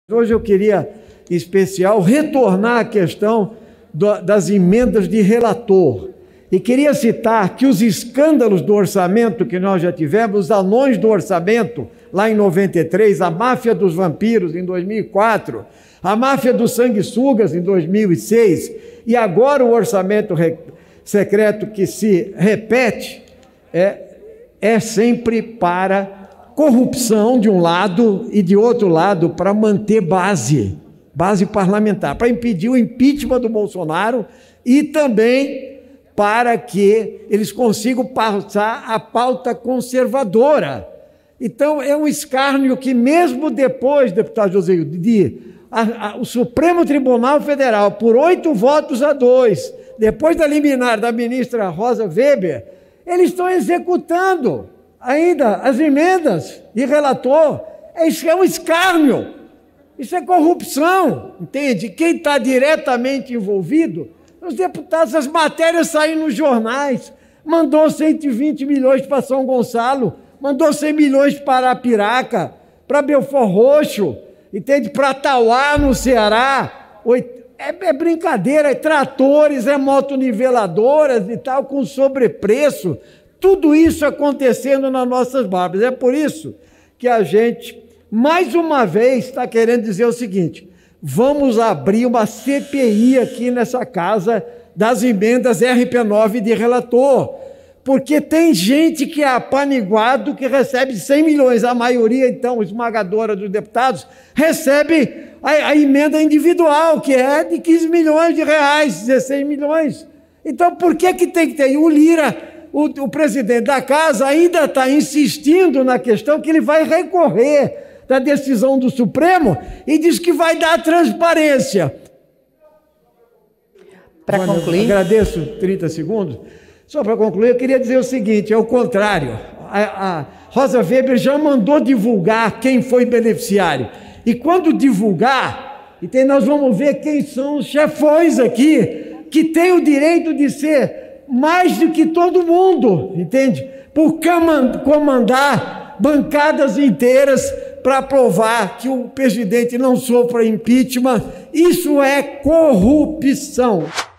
Hoje eu queria, em especial, retornar à questão das emendas de relator. E queria citar que os escândalos do orçamento que nós já tivemos, os anões do orçamento, lá em 93, a máfia dos vampiros em 2004, a máfia dos sanguessugas em 2006, e agora o orçamento secreto que se repete, é sempre para corrupção de um lado e de outro lado para manter base parlamentar, para impedir o impeachment do Bolsonaro e também para que eles consigam passar a pauta conservadora. Então, é um escárnio que mesmo depois, deputado Joséildo, o Supremo Tribunal Federal, por 8-2, depois da liminar da ministra Rosa Weber, eles estão executando ainda as emendas de relator. Isso é um escárnio, isso é corrupção, entende? Quem está diretamente envolvido, os deputados, as matérias saem nos jornais, mandou 120 milhões para São Gonçalo, mandou 100 milhões para Arapiraca, para Belford Roxo, entende? Para Tauá, no Ceará. É brincadeira, é tratores, é motoniveladoras e tal, com sobrepreço. Tudo isso acontecendo nas nossas barbas. É por isso que a gente, mais uma vez, está querendo dizer o seguinte: vamos abrir uma CPI aqui nessa casa das emendas RP9 de relator, porque tem gente que é apaniguado, que recebe 100 milhões, a maioria, então, esmagadora dos deputados, recebe a emenda individual, que é de 15 milhões de reais, 16 milhões. Então, por que tem que ter? O Lira, o presidente da casa, ainda está insistindo na questão que ele vai recorrer da decisão do Supremo e diz que vai dar transparência. Para concluir... Agradeço 30 segundos. Só para concluir, eu queria dizer o seguinte, é o contrário. A Rosa Weber já mandou divulgar quem foi beneficiário. E quando divulgar, então nós vamos ver quem são os chefões aqui, que têm o direito de ser mais do que todo mundo, entende? Por comandar bancadas inteiras para provar que o presidente não sofra impeachment. Isso é corrupção.